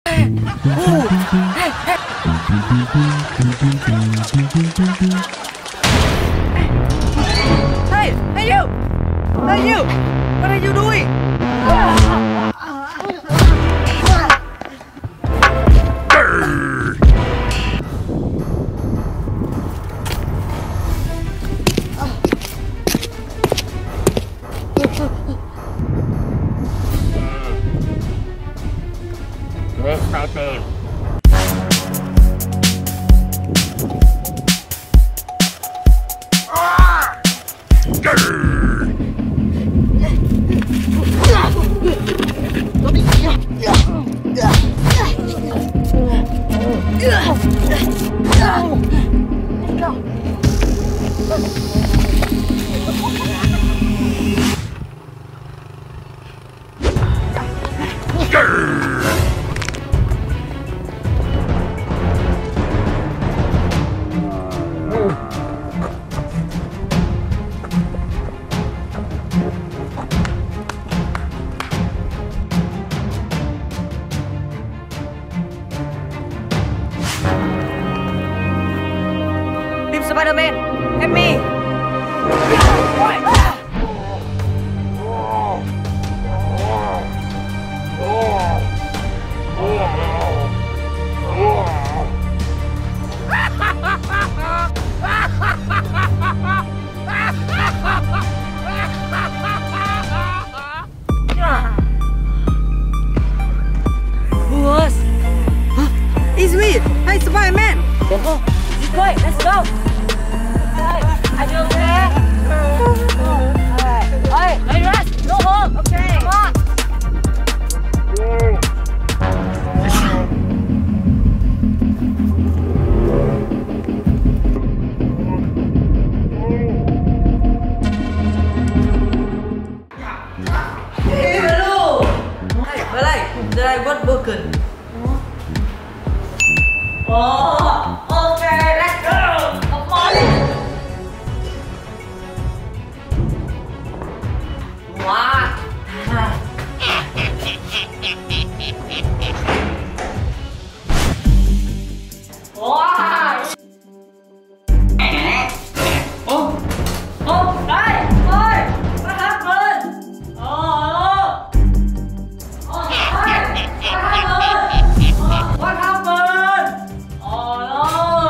Hey, hey you! Hey you! What are you doing? This my team. Team Spider-Man, help me! Boss! It's me! Hey, Spider-Man! Quick, let's go! Hey, are you okay? Hey, Russ, go home! Okay, come on! Hey, hello! Hey, Balai, did I got broken? Oh, okay, let's go! Come on! Wow! Wow! Oh, hey! Hey! What happened? Oh! Oh, hey! What happened? What happened? Oh no!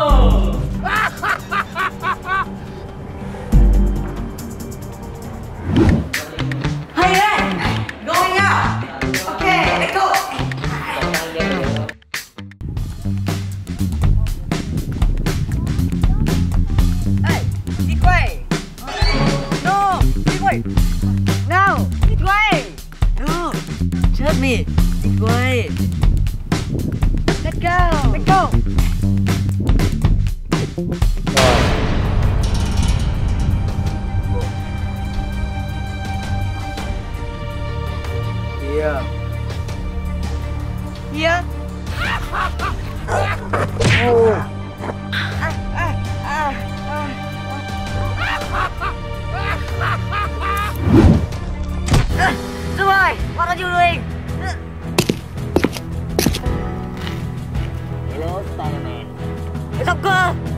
Hey there! Going out! Okay, let's go! Hey! This way! No! This way! No! This way! No! Trust me! This way! Let's go! Let's go! Yeah. Yeah. Dubai, what are you doing? Hello, Spider-Man. Let's go.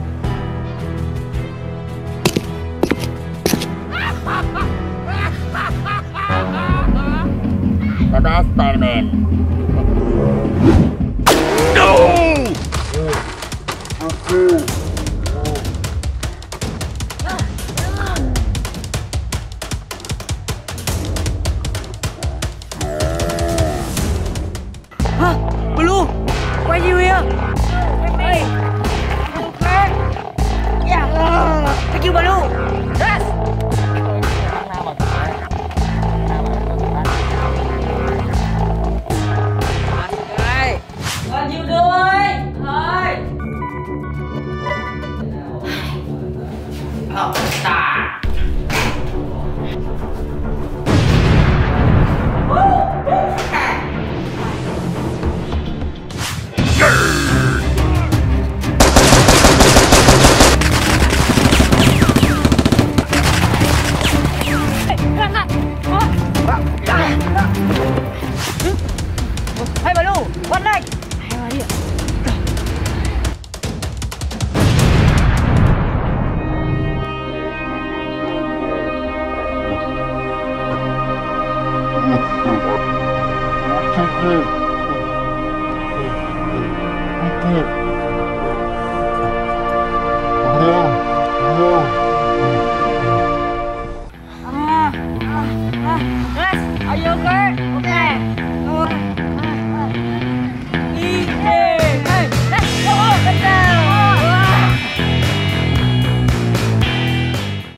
Bye-bye, Spider-Man. No! Huh? Blue, why are you here? With me. Okay. Yeah. Thank you, Blue. Yes. What you doing? Hi. Oh, stop. Hmm.